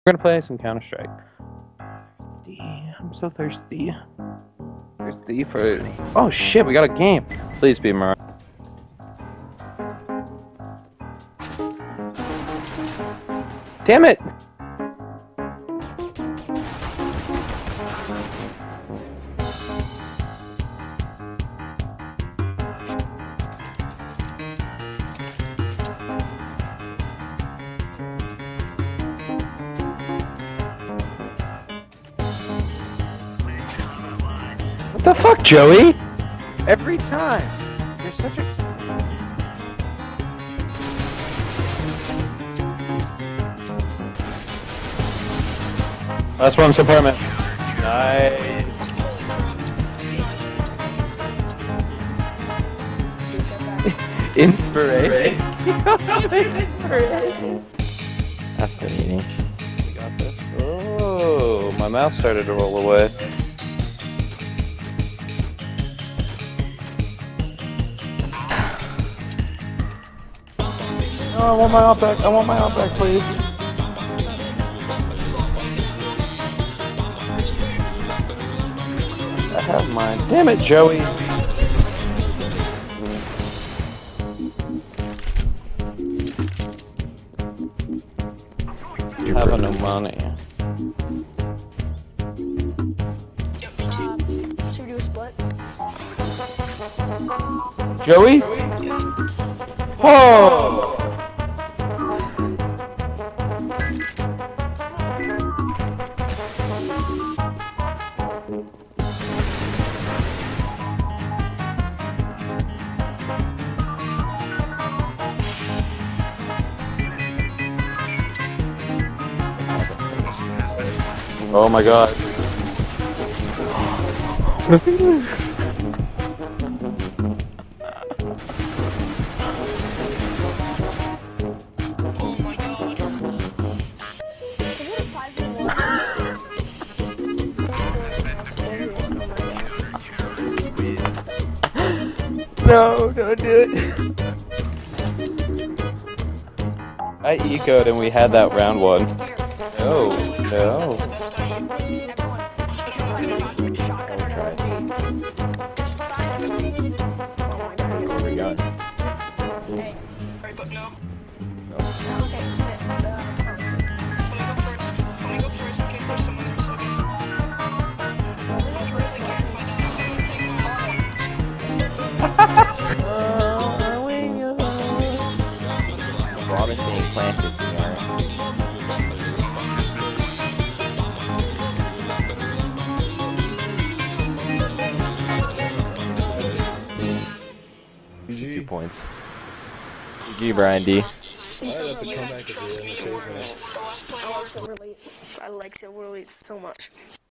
We're gonna play some Counter-Strike. I'm so thirsty. Thirsty for... Oh shit, we got a game. Please be Mariah. Damn it! What the fuck, Joey? Every time. You're such a... Last one's apartment. Nice. Inspiration. Inspiration. That's good eating. We got this. Oh, my mouse started to roll away. Oh, I want my op back. I want my op back, please. I have mine. Damn it, Joey. You have no money. Should we do a split? Joey? Oh! Oh my god. No, don't do it. I ecoed and we had that round one. No, no. Robin's being planted here. GG. 2 points. GG, Brian D. I like Silver Elite so much.